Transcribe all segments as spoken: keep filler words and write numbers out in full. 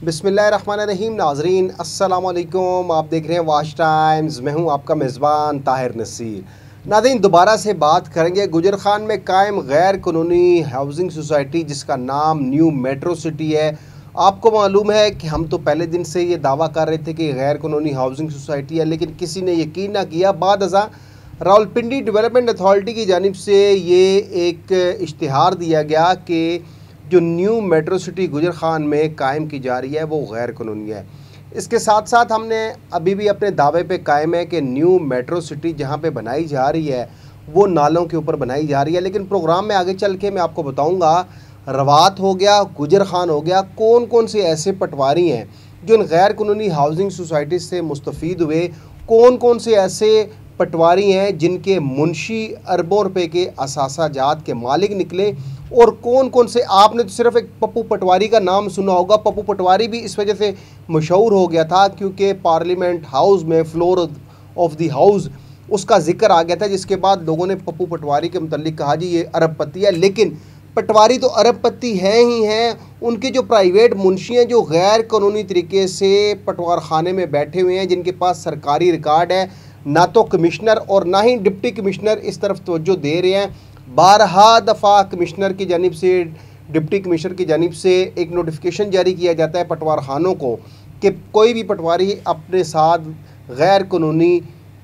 बिस्मिल्लाहिर्रहमानिर्रहीम। नाजरीन अस्सलाम वालेकुम। आप देख रहे हैं वाच टाइम्स। मैं हूं आपका मेज़बान ताहिर नसीर। नाज़रीन, दोबारा से बात करेंगे गुजर खान में कायम गैर कानूनी हाउसिंग सोसाइटी जिसका नाम न्यू मेट्रो सिटी है। आपको मालूम है कि हम तो पहले दिन से ये दावा कर रहे थे कि गैर कानूनी हाउसिंग सोसाइटी है, लेकिन किसी ने यकीन ना किया। बाद अज़ां रावलपिंडी डेवलपमेंट अथॉरिटी की जानिब से ये एक इश्तिहार दिया गया कि जो न्यू मेट्रो सिटी गुजर खान में कायम की जा रही है वो गैर कानूनी है। इसके साथ साथ हमने अभी भी अपने दावे पे कायम है कि न्यू मेट्रो सिटी जहाँ पे बनाई जा रही है वो नालों के ऊपर बनाई जा रही है। लेकिन प्रोग्राम में आगे चल के मैं आपको बताऊँगा, रवात हो गया, गुजर खान हो गया, कौन कौन से ऐसे पटवारी हैं जो इन गैर कानूनी हाउसिंग सोसाइटी से मुस्तफ़ीद हुए, कौन कौन से ऐसे पटवारी हैं जिनके मुंशी अरबों रुपए के असासाजात के मालिक निकले, और कौन कौन से, आपने तो सिर्फ एक पप्पू पटवारी का नाम सुना होगा। पप्पू पटवारी भी इस वजह से मशहूर हो गया था क्योंकि पार्लियामेंट हाउस में फ्लोर ऑफ द हाउस उसका जिक्र आ गया था, जिसके बाद लोगों ने पप्पू पटवारी के मुतल्लिक कहा जी ये अरबपति है। लेकिन पटवारी तो अरबपति हैं ही हैं, उनके जो प्राइवेट मुंशी हैं जो गैर कानूनी तरीके से पटवार खाने में बैठे हुए हैं, जिनके पास सरकारी रिकॉर्ड है, ना तो कमिश्नर और ना ही डिप्टी कमिश्नर इस तरफ तवज्जो दे रहे हैं। बारहा दफ़ा कमिश्नर की जानिब से, डिप्टी कमिश्नर की जानिब से एक नोटिफिकेशन जारी किया जाता है पटवार खानों को कि कोई भी पटवारी अपने साथ गैर कानूनी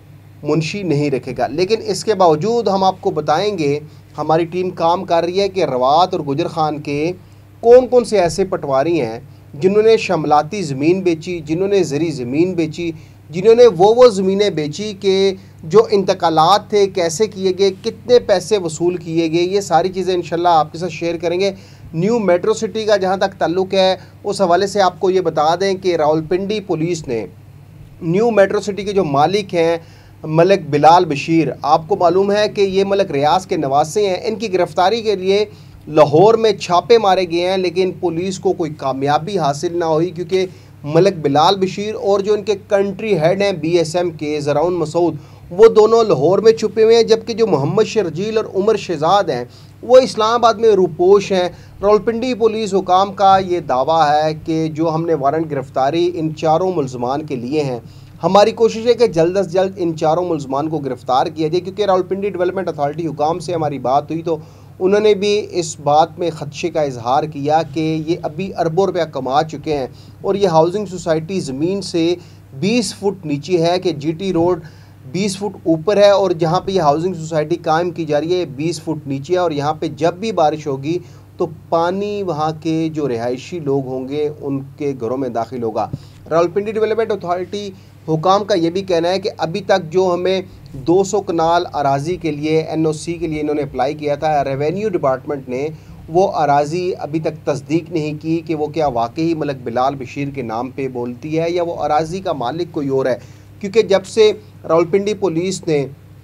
मुंशी नहीं रखेगा। लेकिन इसके बावजूद हम आपको बताएंगे, हमारी टीम काम कर रही है कि रवात और गुजर खान के कौन कौन से ऐसे पटवारी हैं जिन्होंने शमलाती ज़मीन बेची, जिन्होंने ज़री ज़मीन बेची, जिन्होंने वो वो ज़मीनें बेची कि जो इंतकालात थे कैसे किए गए, कितने पैसे वसूल किए गए। ये सारी चीज़ें इंशाल्लाह आपके साथ शेयर करेंगे। न्यू मेट्रो सिटी का जहाँ तक ताल्लुक़ है, उस हवाले से आपको ये बता दें कि रावलपिंडी पुलिस ने न्यू मेट्रो सिटी के जो मालिक हैं मलिक बिलाल बशीर, आपको मालूम है कि ये मलिक रियाज के नवासे हैं, इनकी गिरफ़्तारी के लिए लाहौर में छापे मारे गए हैं, लेकिन पुलिस को कोई कामयाबी हासिल ना हुई क्योंकि मलिक बिलाल बशीर और जो इनके कंट्री हेड हैं बी एस एम के ज़राउन मसूद, वो दोनों लाहौर में छुपे हुए हैं, जबकि जो मोहम्मद शर्जील और उमर शहजाद हैं वो इस्लामाबाद में रूपोश हैं। रावलपिंडी पुलिस हुकाम का ये दावा है कि जो हमने वारंट गिरफ़्तारी इन चारों मुल्ज़मान के लिए हैं, हमारी कोशिश है कि जल्द अज जल्द इन चारों मुल्ज़मान को गिरफ़्तार किया जाए। क्योंकि रावलपिंडी डेवलपमेंट अथॉरिटी हुकाम से हमारी बात हुई तो उन्होंने भी इस बात में ख़दशे का इजहार किया कि ये अभी अरबों रुपया कमा चुके हैं और ये हाउसिंग सोसाइटी ज़मीन से बीस फुट नीचे है, कि जीटी रोड बीस फुट ऊपर है और जहाँ पे ये हाउसिंग सोसाइटी कायम की जा रही है बीस फुट नीचे है। और यहाँ पे जब भी बारिश होगी तो पानी वहाँ के जो रिहायशी लोग होंगे उनके घरों में दाखिल होगा। रावलपिंडी डेवलपमेंट अथॉरिटी हुकाम का ये भी कहना है कि अभी तक जो हमें दो सौ कनाल अराज़ी के लिए एन ओ सी के लिए इन्होंने अप्लाई किया था, रेवेन्यू डिपार्टमेंट ने वो अराज़ी अभी तक तस्दीक नहीं की कि वो क्या वाकई मलिक बिलाल बशीर के नाम पे बोलती है या वो अराज़ी का मालिक कोई और है। क्योंकि जब से रावलपिंडी पुलिस ने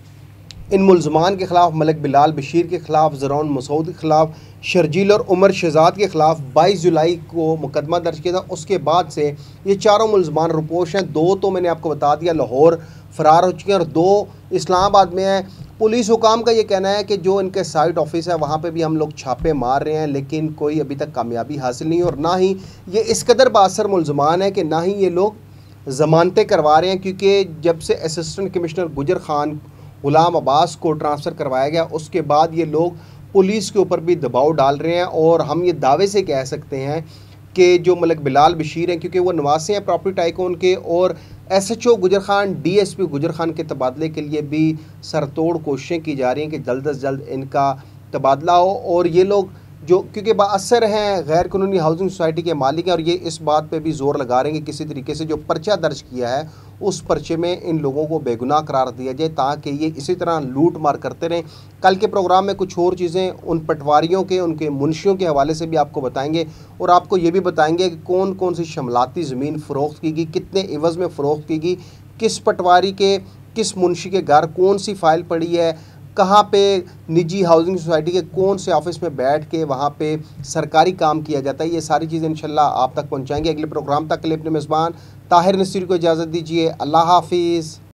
इन मुल्ज़मान के ख़िलाफ़, मलिक बिलाल बशीर के ख़िलाफ़, ज़राउन मसूद के ख़िलाफ़, शर्जील और उमर शहजाद के ख़िलाफ़ बाईस जुलाई को मुकदमा दर्ज किया था, उसके बाद से ये चारों मुल्ज़मान रुपोश हैं। दो तो मैंने आपको बता दिया लाहौर फ़रार हो चुके हैं और दो इस्लामाबाद में हैं। पुलिस हुकाम का ये कहना है कि जो इनके साइट ऑफिस है वहाँ पे भी हम लोग छापे मार रहे हैं, लेकिन कोई अभी तक कामयाबी हासिल नहीं, और ना ही ये इस कदर बासर मुल्ज़मान है कि ना ही ये लोग ज़मानतें करवा रहे हैं। क्योंकि जब से असिस्टेंट कमिश्नर गुजर खान गुलाम अब्बास को ट्रांसफ़र करवाया गया उसके बाद ये लोग पुलिस के ऊपर भी दबाव डाल रहे हैं। और हम ये दावे से कह सकते हैं कि जो मलिक बिलाल बशीर हैं, क्योंकि वो नवासे हैं प्रॉपर्टी टाइकून के, और एस एच ओ गुजर खान, डी एस पी गुजर खान के तबादले के लिए भी सरतोड़ कोशिशें की जा रही हैं कि जल्द अज जल्द इनका तबादला हो। और ये लोग जो क्योंकि बाअसर हैं गैर कानूनी हाउसिंग सोसाइटी के मालिक हैं, और ये इस बात पे भी ज़ोर लगा रहे हैं कि किसी तरीके से जो पर्चा दर्ज किया है उस पर्चे में इन लोगों को बेगुनाह करार दिया जाए ताकि ये इसी तरह लूट मार करते रहें। कल के प्रोग्राम में कुछ और चीज़ें उन पटवारियों के, उनके मुंशियों के हवाले से भी आपको बताएंगे, और आपको ये भी बताएंगे कि कौन कौन सी शमलाती ज़मीन फ़रोख्त की गई, कितने इवज़ में फ़रोख्त की गई, किस पटवारी के, किस मुंशी के घर कौन सी फ़ाइल पड़ी है, कहाँ पे निजी हाउसिंग सोसाइटी के कौन से ऑफिस में बैठ के वहाँ पे सरकारी काम किया जाता है। ये सारी चीज़ें इंशाल्लाह आप तक पहुँचाएंगे। अगले प्रोग्राम तक के लिए अपने मेज़बान ताहिर नसीर को इजाज़त दीजिए। अल्लाह हाफिज़।